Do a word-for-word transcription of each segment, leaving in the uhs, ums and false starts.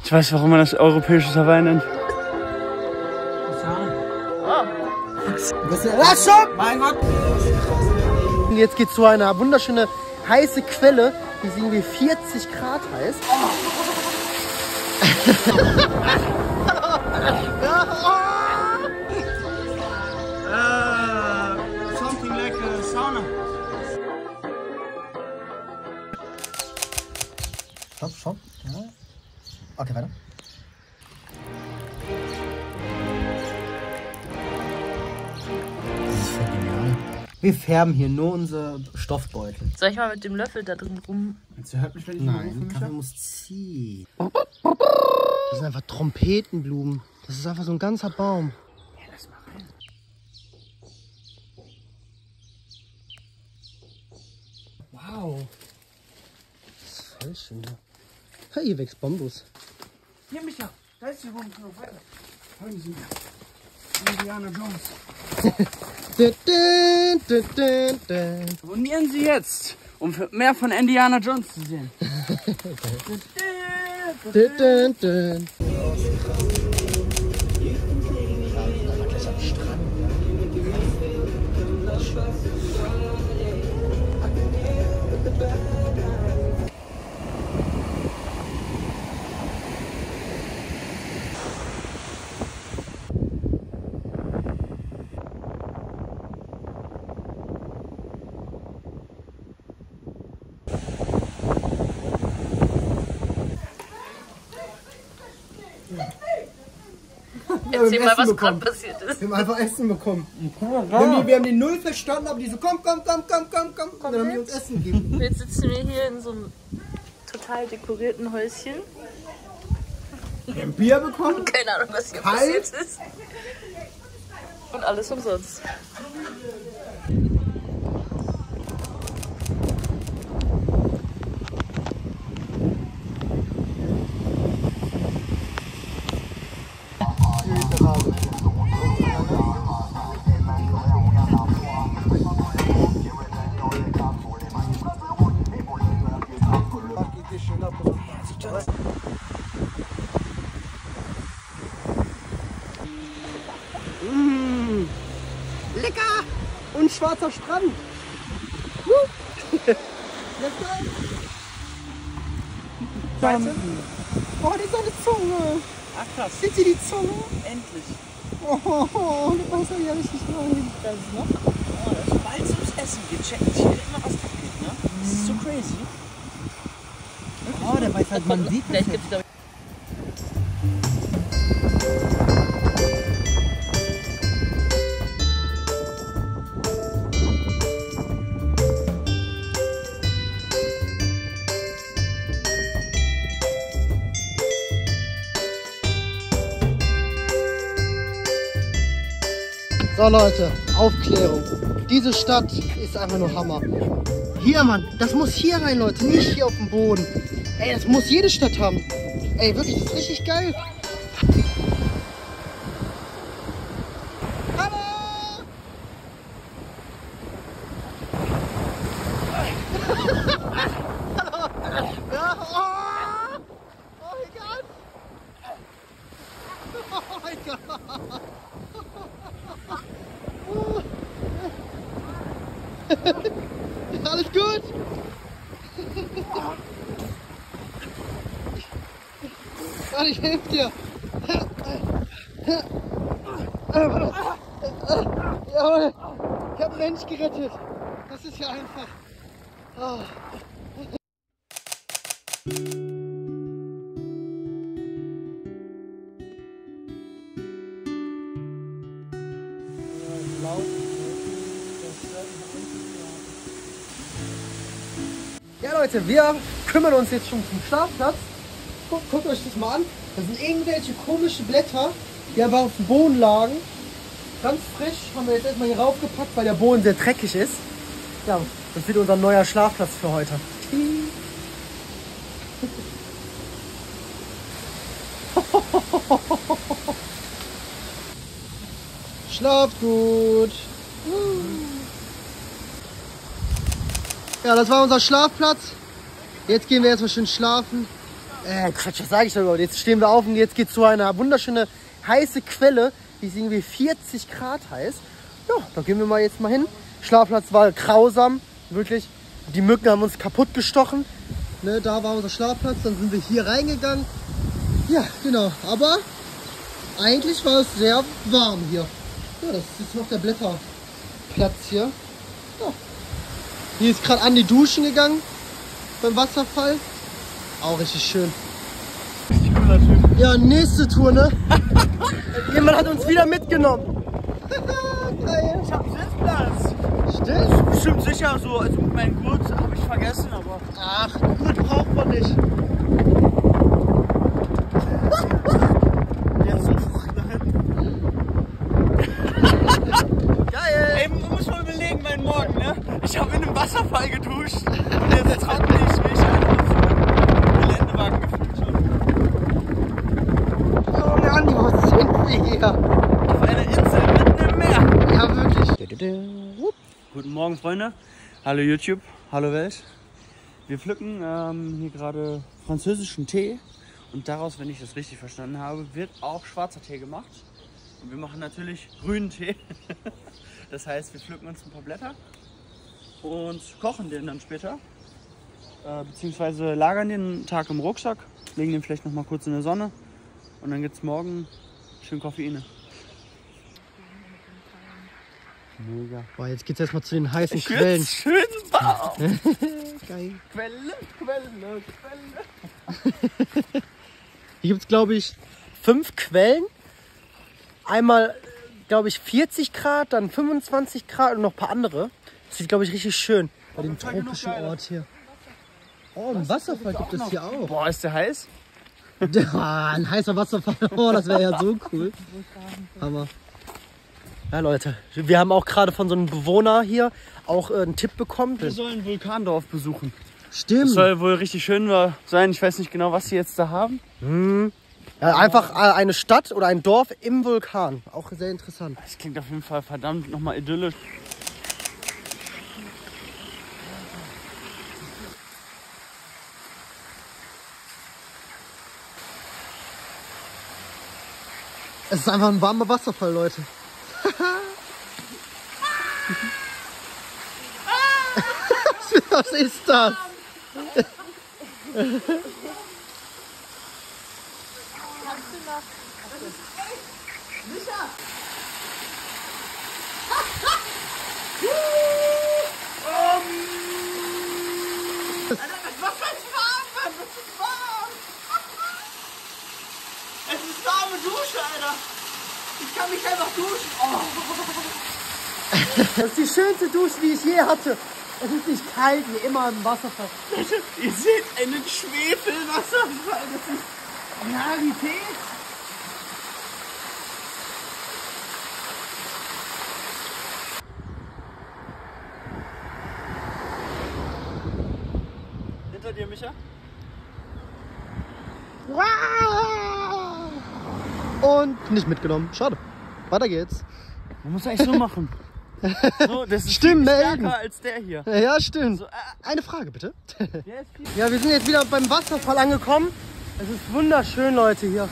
Ich weiß, warum man das europäisches Hawaii nennt. Lass schon! Mein Gott! Jetzt geht zu einer wunderschöne heiße Quelle. Die ist irgendwie vierzig Grad heiß. uh, something like a sauna. Stopp, stopp. Ja. Okay, weiter. Das ist voll genial. Wir färben hier nur unsere Stoffbeutel. Soll ich mal mit dem Löffel da drin rum? Jetzt hört mich, wenn ich Nein, Kaffee muss ziehen. Das sind einfach Trompetenblumen. Das ist einfach so ein ganzer Baum. Ja, lass mal rein. Wow. Das ist voll schön. Hey, hier wächst Bambus. Hier, Micha. Da ist die Wohnung noch weiter. Folgen Sie mir. Indiana Jones. dun, dun, dun, dun. Abonnieren Sie jetzt, um mehr von Indiana Jones zu sehen. dun, dun, dun. Erzähl mal, was gerade passiert ist. Wir haben einfach Essen bekommen. Wir haben, die, wir haben die Null verstanden, aber die so, komm, komm, komm, komm, komm, komm. Und dann haben die uns Essen gegeben. Jetzt sitzen wir hier in so einem total dekorierten Häuschen. Wir haben Bier bekommen. Keine Ahnung, was hier Kalt. passiert ist. Und alles umsonst. Mmh, lecker! Und schwarzer Strand. Woo. Let's go! Weißt du? Oh, die ist eine Zunge. Ach krass. Sieht sie die Zunge? Endlich. Oh, oh, oh, du passt ja richtig rein. Das ist noch. Oh, das ist bald ums Essen geht. Check nicht immer, was abgeht, ne? Das ist so crazy. Oh, der weiß halt, man sieht Vielleicht gibt's da. So Leute, Aufklärung. Diese Stadt ist einfach nur Hammer. Hier, Mann, das muss hier rein, Leute, nicht hier auf dem Boden. Ey, das muss jede Stadt haben. Ey, wirklich, das ist richtig geil. Hallo! Hallo! Ja, oh! Oh mein Gott! Oh mein Gott! Alles gut? Warte, ich helfe dir. Jawohl, ich habe einen Mensch gerettet. Das ist ja einfach. Oh. Ja Leute, wir kümmern uns jetzt schon zum Schlafplatz. Guckt, guckt euch das mal an. Das sind irgendwelche komischen Blätter, die einfach auf dem Boden lagen. Ganz frisch haben wir jetzt erstmal hier raufgepackt, weil der Boden sehr dreckig ist. Ja, das wird unser neuer Schlafplatz für heute. Schlaft gut. Ja, das war unser Schlafplatz. Jetzt gehen wir erstmal schön schlafen. Äh, Quatsch, was sage ich da überhaupt? Jetzt stehen wir auf und jetzt geht es zu einer wunderschöne heiße Quelle, die ist irgendwie vierzig Grad heiß. Ja, da gehen wir mal jetzt mal hin. Schlafplatz war grausam, wirklich. Die Mücken haben uns kaputt gestochen. Ne, da war unser Schlafplatz, dann sind wir hier reingegangen. Ja, genau, aber eigentlich war es sehr warm hier. Ja, das ist jetzt noch der Blätterplatz hier. Ja. Hier ist gerade Andi duschen gegangen beim Wasserfall. Auch richtig schön. Richtig cooler Typ. Ja, nächste Tour, ne? Jemand hat uns wieder mitgenommen. Geil. Ich hab Sitzplatz. Stimmt. Bestimmt sicher so, also mein Gurt habe ich vergessen, aber. Ach, gut braucht man nicht. Jetzt nein. Geil. Ey, man muss mal überlegen, mein Morgen, ne? Ich habe in einem Wasserfall geduscht und jetzt trockne ich mich einfach so im Geländewagen gefühlt schon. Junge Andi, wo sind wir hier? Auf einer Insel mitten im Meer. Ja, wirklich. Guten Morgen, Freunde. Hallo YouTube, hallo Welt. Wir pflücken ähm, hier gerade französischen Tee und daraus, wenn ich das richtig verstanden habe, wird auch schwarzer Tee gemacht. Und wir machen natürlich grünen Tee. Das heißt, wir pflücken uns ein paar Blätter und kochen den dann später. Äh, beziehungsweise lagern den einen Tag im Rucksack, legen den vielleicht noch mal kurz in der Sonne und dann gibt es morgen schön Koffeine. Mega. Boah, jetzt geht's erstmal zu den heißen Quellen. Schön warm. Geil. Quelle, Quelle, Quelle. Hier gibt's, glaube ich, fünf Quellen. Einmal, glaube ich, vierzig Grad, dann fünfundzwanzig Grad und noch ein paar andere. Das sieht, glaube ich, richtig schön bei dem tropischen Ort hier. Oh, ein Wasserfall gibt es hier auch. Boah, ist der heiß? Ja, ein heißer Wasserfall. Oh, das wäre ja so cool. Hammer. Ja, Leute, wir haben auch gerade von so einem Bewohner hier auch äh, einen Tipp bekommen. Wir sollen ein Vulkandorf besuchen. Stimmt. Das soll wohl richtig schön sein. Ich weiß nicht genau, was sie jetzt da haben. Hm. Ja, einfach äh, eine Stadt oder ein Dorf im Vulkan. Auch sehr interessant. Das klingt auf jeden Fall verdammt nochmal idyllisch. Es ist einfach ein warmer Wasserfall, Leute. Was ist das? Es ist warme Dusche, Alter. Ich kann mich einfach duschen. Oh. Das ist die schönste Dusche, die ich je hatte. Es ist nicht kalt wie immer im Wasserfall. Leute, ihr seht einen Schwefelwasserfall. Das ist Realität. Hinter dir, Micha? Und nicht mitgenommen. Schade. Weiter geht's. Man muss eigentlich so machen. So, das ist Stimmt, viel melden. stärker als der hier. Ja, stimmt. So, äh, Eine Frage bitte. der ist viel Ja, wir sind jetzt wieder beim Wasserfall angekommen. Es ist wunderschön, Leute, hier.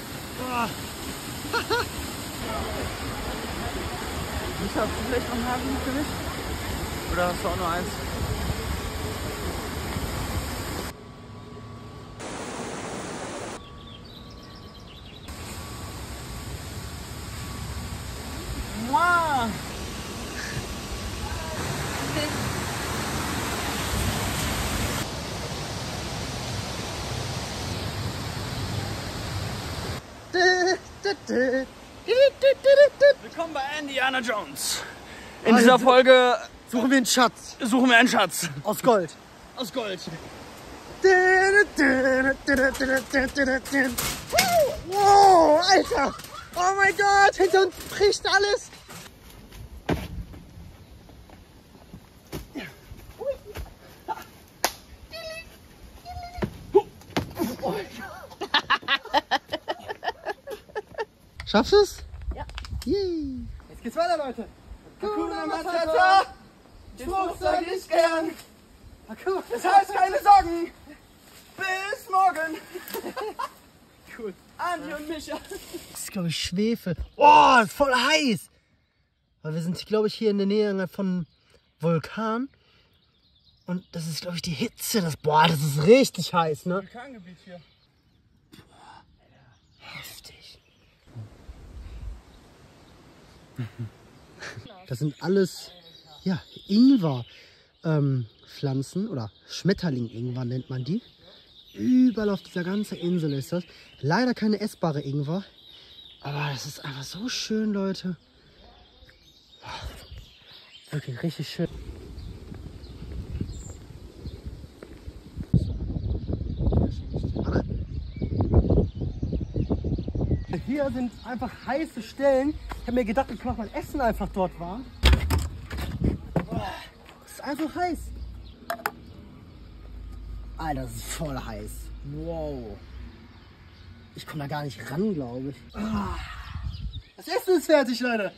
Micha, hast du vielleicht noch ein Haargummi für mich? Oder hast du auch nur eins? Mua! Willkommen bei Indiana Jones. In dieser Folge Suchen wir einen Schatz suchen wir einen Schatz aus Gold. aus Gold. Wow, Alter! Oh mein Gott, hinter uns bricht alles! Schaffst du es? Ja. Yay. Jetzt geht's weiter, Leute. Hakuna Matata, den Spruch sag ich gern. Hakuna. Das heißt keine Sorgen. Bis morgen. Cool. Andi und Micha. Das ist, glaube ich, Schwefel. Oh, ist voll heiß. Weil wir sind, glaube ich, hier in der Nähe von Vulkan. Und das ist, glaube ich, die Hitze. Das, boah, das ist richtig heiß, ne? Vulkangebiet hier. Boah, heftig. Das sind alles, ja, Ingwer-Pflanzen oder Schmetterling-Ingwer nennt man die. Überall auf dieser ganzen Insel ist das. Leider keine essbare Ingwer. Aber das ist einfach so schön, Leute. Wirklich richtig schön. Hier sind einfach heiße Stellen. Ich habe mir gedacht, ich mache mein Essen einfach dort warm. Es ist einfach heiß. Alter, das ist voll heiß. Wow. Ich komme da gar nicht ran, glaube ich. Das Essen ist fertig, Leute.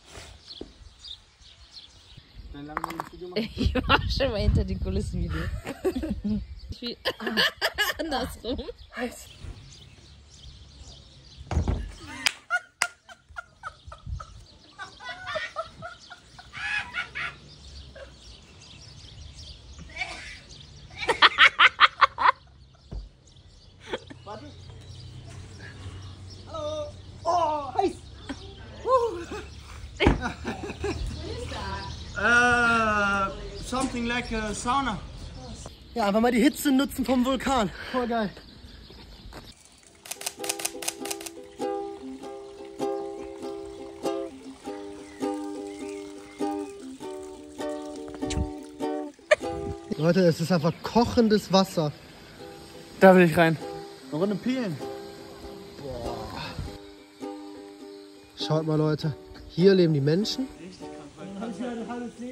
Ich war schon mal hinter den Kulissen Video. Ich will andersrum. Heiß. Warte. Hallo. Oh, heiß. Uh, something like a sauna. Ja, einfach mal die Hitze nutzen vom Vulkan. Voll geil. Leute, es ist einfach kochendes Wasser. Da will ich rein. Eine Runde peelen. Schaut mal, Leute. Hier leben die Menschen. Richtig krank, weil du kannst halt,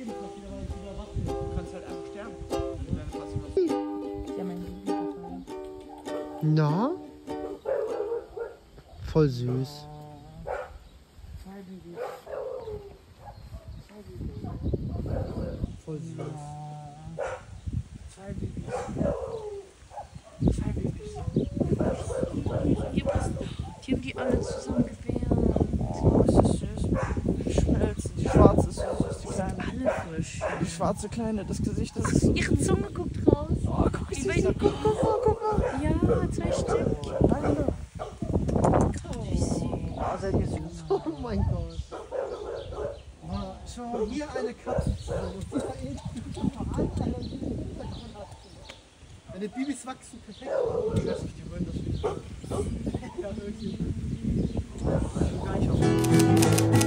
du kannst halt einfach sterben. Ja, mein Lieblingspartei. Na? Voll süß. Voll süß. Zwei Babys. Zwei Babys. Hier passen, die haben die alle zusammen gewährt. Oh, ist das süß. Schmelzen. Die schwarze ist süß, die kleine. Alle frisch. Die schwarze kleine, das Gesicht, das ist so. Ihre Zunge guckt raus. Oh, guck Die mal, beiden guck, guck mal, guck mal. Ja, zwei Stück. Hallo. Wie süß. Oh, seid ihr süß. Oh mein Gott. Wow, schau mal, hier eine Katze. Deine Babys wachsen perfekt. Ich weiß nicht, die wollen das nicht. Ja, wirklich. Gar nicht auf.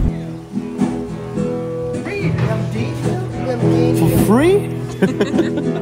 Wir haben den hier, wir haben den hier. Free?